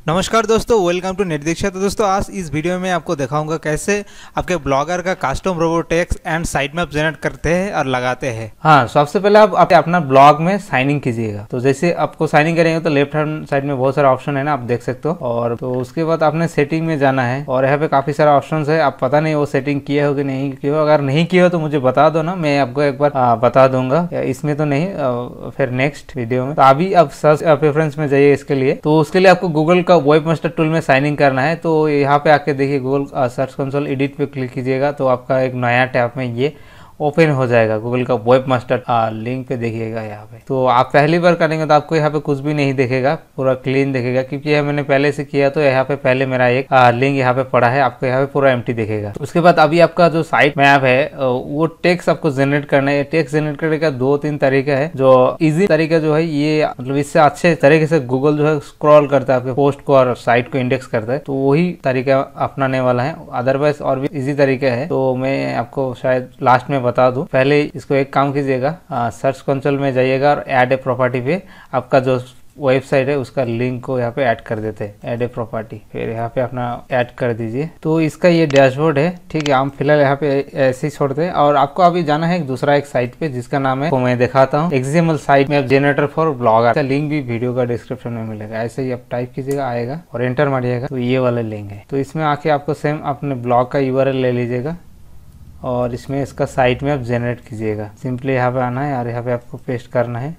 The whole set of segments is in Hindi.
नमस्कार दोस्तों, वेलकम टू नेट दीक्षा। तो दोस्तों आज इस वीडियो में आपको दिखाऊंगा कैसे आपके ब्लॉगर का custom robot text and site map generate करते हैं और लगाते हैं। हाँ, सबसे पहले आप अपना ब्लॉग में साइन इन कीजिएगा। तो जैसे आपको साइन इन करेंगे तो लेफ्ट हैंड साइड में बहुत सारा ऑप्शन है ना, आप देख सकते हो। और तो उसके बाद आपने सेटिंग में जाना है और यहाँ पे काफी सारा ऑप्शन है। आप पता नहीं वो सेटिंग किए हो कि नहीं किए हो। अगर नहीं किए हो तो मुझे बता दो ना, मैं आपको एक बार बता दूंगा। इसमें तो नहीं, फिर नेक्स्ट वीडियो में। तो अभी आप सर्च प्रेफरेंस में जाइए इसके लिए। तो उसके लिए आपको गूगल वेब मास्टर टूल में साइन इन करना है। तो यहाँ पे आके देखिए गूगल सर्च कंसोल एडिट पे क्लिक कीजिएगा तो आपका एक नया टैब में ये ओपन हो जाएगा। गूगल का वेब मास्टर लिंक पे देखिएगा यहाँ पे। तो आप पहली बार करेंगे तो आपको यहाँ पे कुछ भी नहीं दिखेगा, पूरा क्लीन दिखेगा, क्योंकि यह मैंने पहले से किया। तो यहाँ पे पहले मेरा एक लिंक यहाँ पे पड़ा है, आपको यहाँ पे पूरा एम्प्टी दिखेगा। तो उसके बाद अभी आपका जो साइट मैप है वो टेक्स्ट आपको जनरेट करना है। टेक्स्ट जनरेट करने का 2-3 तरीका है। जो इजी तरीका जो है ये मतलब इससे अच्छे तरीके से गूगल जो है स्क्रॉल करता है आपके पोस्ट को और साइट को इंडेक्स करता है। तो वही तरीका अपनाने वाला है। अदरवाइज और भी इजी तरीका है तो मैं आपको शायद लास्ट में बता दूं। पहले इसको एक काम कीजिएगा, सर्च कंसोल में जाइएगा और ऐड ए प्रॉपर्टी पे आपका जो वेबसाइट है उसका लिंक को यहाँ पे ऐड कर देते हैं। ऐड ए प्रॉपर्टी, फिर यहाँ पे अपना ऐड कर दीजिए। तो इसका ये डैशबोर्ड है, ठीक है। हम फिलहाल यहाँ पे ऐसे ही छोड़ते हैं और आपको अभी जाना है दूसरा एक साइट पे जिसका नाम है, तो मैं दिखाता हूँ, XML site map generator for blogger. का लिंक भी वीडियो का डिस्क्रिप्शन में मिलेगा। ऐसे ही आप टाइप कीजिएगा, आएगा और एंटर मारिएगा तो ये वाला लिंक है। तो इसमें आके आपको सेम अपने ब्लॉग का यूआरएल ले लीजिएगा और इसमें इसका साइट मैप जनरेट कीजिएगा। सिंपली यहाँ पे आना है और यहाँ पे आपको पेस्ट करना है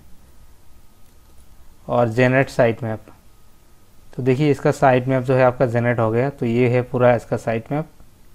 और जनरेट साइट मैप। तो देखिए इसका साइट मैप जो है आपका जनरेट हो गया। तो ये है पूरा इसका साइट मैप,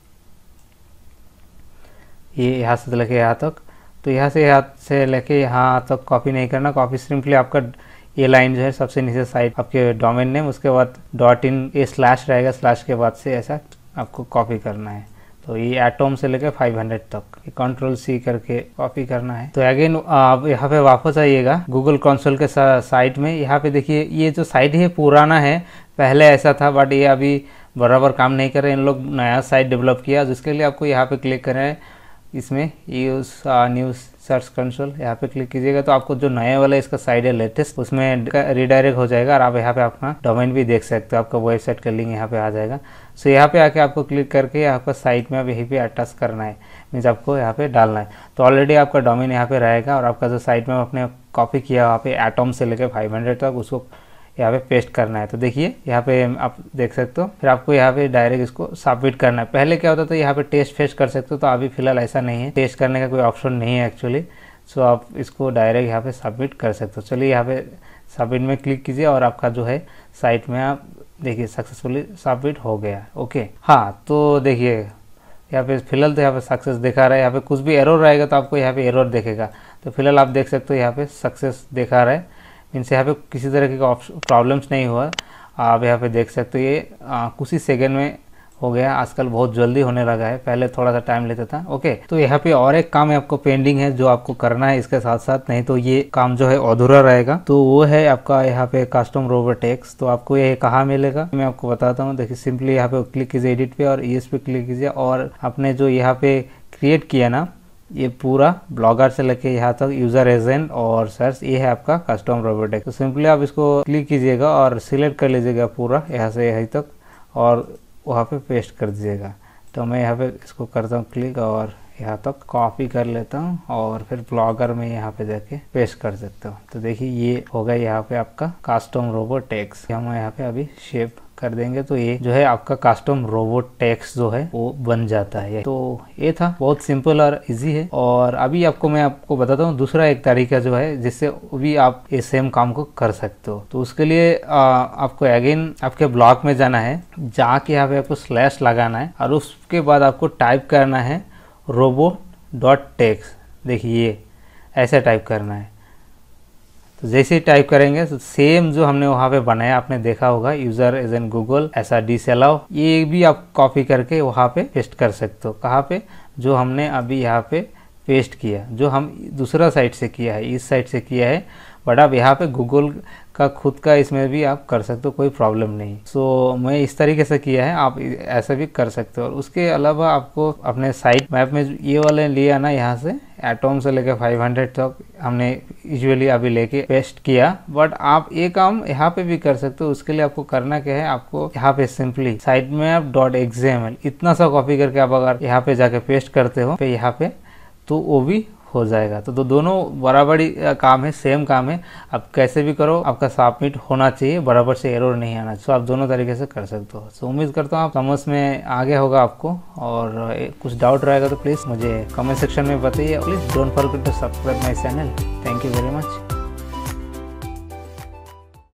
ये यहाँ से लेके यहाँ तक। तो यहाँ से लेके यहाँ तक कॉपी नहीं करना। कॉपी सिंपली आपका ये लाइन जो है सबसे नीचे साइट आपके डोमेन नेम, उसके बाद .in ये स्लैश रहेगा, स्लैश के बाद से ऐसा आपको कॉपी करना है। तो ये एटॉम से लेकर 500 तक Ctrl+C करके कॉपी करना है। तो अगेन आप यहाँ पे वापस आइएगा गूगल कंसोल के साइट में। यहाँ पे देखिए ये जो साइट है पुराना है, पहले ऐसा था बट ये अभी बराबर काम नहीं कर रहे। इन लोग नया साइट डेवलप किया जिसके लिए आपको यहाँ पे क्लिक करना है। इसमें यूज न्यूज सर्च कंसोल यहाँ पे क्लिक कीजिएगा तो आपको जो नया वाला इसका साइट है लेटेस्ट, उसमें रिडायरेक्ट हो जाएगा और आप यहाँ पे अपना डोमेन भी देख सकते हो। आपका वेबसाइट का लिंक यहाँ पे आ जाएगा। सो यहाँ पे आके आपको क्लिक करके आपका साइट में अब यहीं पे अटैच करना है, मीन्स आपको यहाँ पे डालना है। तो ऑलरेडी आपका डोमेन यहाँ पे रहेगा और आपका जो साइट में आपने कॉपी किया वहाँ पे एटॉम से लेकर 500 तक उसको यहाँ पे पेस्ट करना है। तो देखिए यहाँ पे आप देख सकते हो। फिर आपको यहाँ पे डायरेक्ट इसको सबमिट करना है। पहले क्या होता था यहाँ पे टेस्ट फेस्ट कर सकते हो, तो अभी फिलहाल ऐसा नहीं है, टेस्ट करने का कोई ऑप्शन नहीं है एक्चुअली। सो आप इसको डायरेक्ट यहाँ पे सबमिट कर सकते हो। चलिए यहाँ पे सबमिट में क्लिक कीजिए और आपका जो है साइट में आप देखिए सक्सेसफुली सबमिट हो गया। ओके, हाँ तो देखिए यहाँ पे फिलहाल तो यहाँ पे सक्सेस दिखा रहा है। यहाँ पे कुछ भी एरर रहेगा तो आपको यहाँ पे एरर दिखेगा। तो फिलहाल आप देख सकते हो यहाँ पे सक्सेस दिखा रहा है, मीन्स यहाँ पे किसी तरह का प्रॉब्लम्स नहीं हुआ। आप यहाँ पे देख सकते हो ये कुछ ही सेकेंड में हो गया। आजकल बहुत जल्दी होने लगा है, पहले थोड़ा सा टाइम लेता था। ओके, तो यहाँ पे और एक काम है आपको पेंडिंग है जो आपको करना है इसके साथ साथ, नहीं तो ये काम जो है अधूरा रहेगा। तो वो है आपका यहाँ पे कस्टम रोबोट टेक्स्ट। तो आपको ये कहाँ मिलेगा मैं आपको बताता हूँ। देखिए सिंपली यहाँ पे क्लिक कीजिए एडिट पे और इस पे क्लिक कीजिए और आपने जो यहाँ पे क्रिएट किया ना, ये पूरा ब्लॉगर से लेके यहाँ तक यूजर एजेंट और सर्च, ये है आपका कस्टम रोबोट टेक्स्ट। तो सिंपली आप इसको क्लिक कीजिएगा और सिलेक्ट कर लीजिएगा पूरा यहाँ से यहीं तक और वहाँ पे पेस्ट कर दीजिएगा। तो मैं यहाँ पे इसको करता हूँ क्लिक और यहाँ तक कॉपी कर लेता हूँ और फिर ब्लॉगर में यहाँ पे जाके पेस्ट कर सकता हूँ। तो देखिए ये हो गया यहाँ पे आपका कस्टम रोबोट टेक्स्ट। हम यहाँ पे अभी शेप कर देंगे तो ये जो है आपका कस्टम रोबोट टेक्स्ट जो है वो बन जाता है। तो ये था, बहुत सिंपल और इजी है। और अभी मैं आपको बताता हूँ दूसरा एक तरीका जो है जिससे भी आप ये सेम काम को कर सकते हो। तो उसके लिए आपको अगेन आपके ब्लॉग में जाना है, जाके यहाँ पे आपको स्लैश लगाना है और उसके बाद आपको टाइप करना है robot.text। देखिए ये ऐसे टाइप करना है। तो जैसे ही टाइप करेंगे तो सेम जो हमने वहाँ पे बनाया आपने देखा होगा, यूजर एजेंट गूगल ऐसा डिसअलाउ, ये भी आप कॉपी करके वहाँ पे पेस्ट कर सकते हो। कहाँ पे? जो हमने अभी यहाँ पे पेस्ट किया, जो हम दूसरा साइट से किया है, इस साइट से किया है, बट आप यहाँ पे गूगल आपका खुद का इसमें भी आप कर सकते हो, कोई प्रॉब्लम नहीं। सो मैं इस तरीके से किया है, आप ऐसा भी कर सकते हो। और उसके अलावा आपको अपने साइट मैप में ये वाले लिया ना, यहाँ से एटॉम से लेकर 500 तक हमने यूजुअली अभी लेके पेस्ट किया, बट आप ये काम यहाँ पे भी कर सकते हो। उसके लिए आपको करना क्या है, आपको यहाँ पे सिंपली साइट मैप .xml इतना सा कॉपी करके आप अगर यहाँ पे जाके पेस्ट करते हो यहाँ पे, तो वो भी हो जाएगा। तो दोनों बराबरी काम है, सेम काम है। आप कैसे भी करो, आपका सबमिट होना चाहिए, बराबर से एरर नहीं आना चाहिए। तो आप दोनों तरीके से कर सकते हो। सो उम्मीद करता हूँ आप समझ में आ गया होगा आपको, और कुछ डाउट रहेगा तो प्लीज़ मुझे कमेंट सेक्शन में बताइए। Please don't forget to subscribe my channel. Thank you very much.